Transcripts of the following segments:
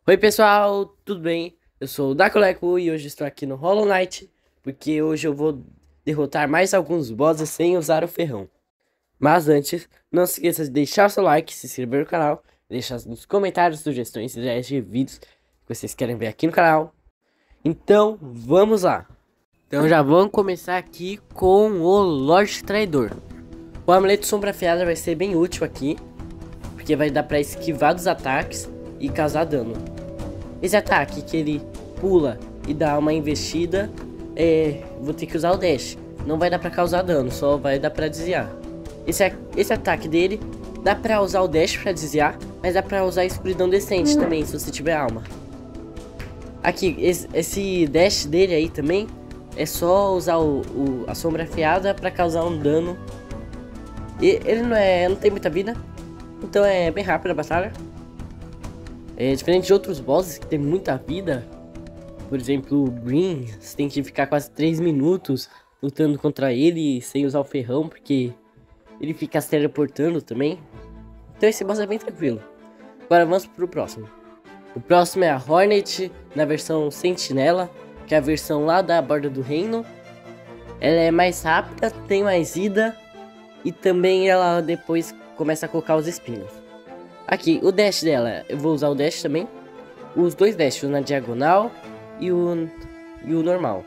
Oi pessoal, tudo bem? Eu sou o Dacoleco e hoje estou aqui no Hollow Knight, porque hoje eu vou derrotar mais alguns bosses sem usar o ferrão. Mas antes, não se esqueça de deixar o seu like, se inscrever no canal, deixar nos comentários sugestões e ideias de vídeos que vocês querem ver aqui no canal. Então, vamos lá! Então já vamos começar aqui com o Lorde Traidor. O amuleto Sombra Afiada vai ser bem útil aqui, porque vai dar para esquivar dos ataques e causar dano. Esse ataque que ele pula e dá uma investida, vou ter que usar o dash. Não vai dar pra causar dano, só vai dar pra desviar. Esse ataque dele, dá pra usar o dash pra desviar, mas dá pra usar a escuridão descente também, se você tiver alma. Aqui, esse dash dele aí também, é só usar a sombra afiada pra causar um dano. E ele não tem muita vida, então é bem rápido a batalha. É diferente de outros bosses que tem muita vida. Por exemplo, o Green, você tem que ficar quase 3 minutos lutando contra ele sem usar o ferrão, porque ele fica se teleportando também. Então esse boss é bem tranquilo. Agora vamos pro próximo. O próximo é a Hornet, na versão Sentinela, que é a versão lá da Borda do Reino. Ela é mais rápida, tem mais vida, e também ela depois começa a colocar os espinhos. Aqui, o dash dela, eu vou usar o dash também. Os dois dashes, na diagonal e o normal.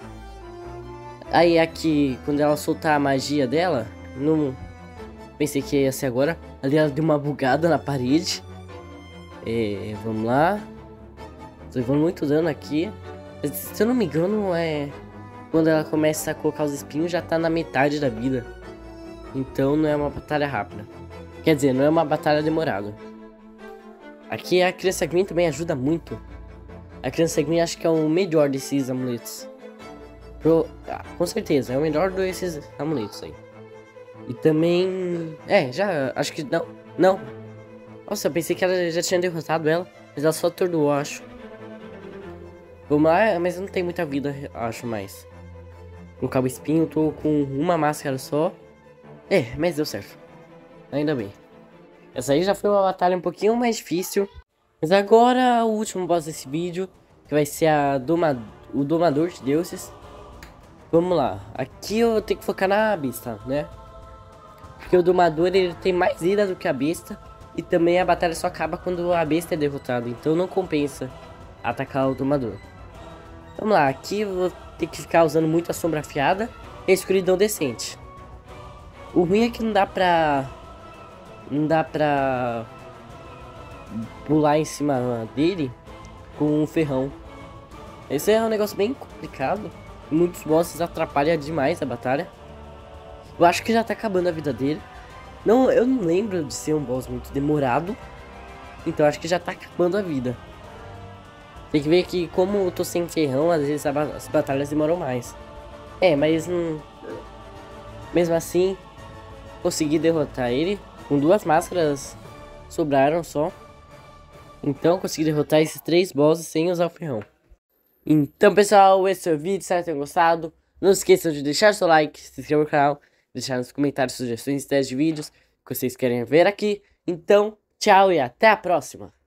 Aí aqui, quando ela soltar a magia dela, não pensei que ia ser agora. Ali ela deu uma bugada na parede. Vamos lá. Tô levando muito dano aqui. Se eu não me engano, quando ela começa a colocar os espinhos, já tá na metade da vida. Então não é uma batalha rápida. Quer dizer, não é uma batalha demorada. Aqui a Criança Green também ajuda muito. A Criança Green acho que é o melhor desses amuletos. Com certeza, é o melhor desses amuletos aí. E também... acho que não. Não. Nossa, eu pensei que ela já tinha derrotado ela. Mas ela só atordoou, acho. Vamos lá, mas não tem muita vida, acho mais. Com o cabo espinho, tô com uma máscara só. Mas deu certo. Ainda bem. Essa aí já foi uma batalha um pouquinho mais difícil. Mas agora o último boss desse vídeo, que vai ser o Domador de Deuses. Vamos lá. Aqui eu tenho que focar na besta, né? Porque o Domador ele tem mais vida do que a besta. E também a batalha só acaba quando a besta é derrotada. Então não compensa atacar o Domador. Vamos lá. Aqui eu vou ter que ficar usando muito a sombra afiada e a escuridão descente. O ruim é que não dá pra pular em cima dele com um ferrão. Esse é um negócio bem complicado. Muitos bosses atrapalham demais a batalha. Eu acho que já tá acabando a vida dele. Eu não lembro de ser um boss muito demorado. Então acho que já tá acabando a vida. Tem que ver que como eu tô sem ferrão, às vezes as batalhas demoram mais. Mas mesmo assim consegui derrotar ele. Com 2 máscaras sobraram só. Então consegui derrotar esses 3 bosses sem usar o ferrão. Então pessoal, esse é o vídeo, espero que tenham gostado. Não se esqueçam de deixar seu like, se inscrever no canal, deixar nos comentários sugestões e ideias de vídeos que vocês querem ver aqui. Então, tchau e até a próxima!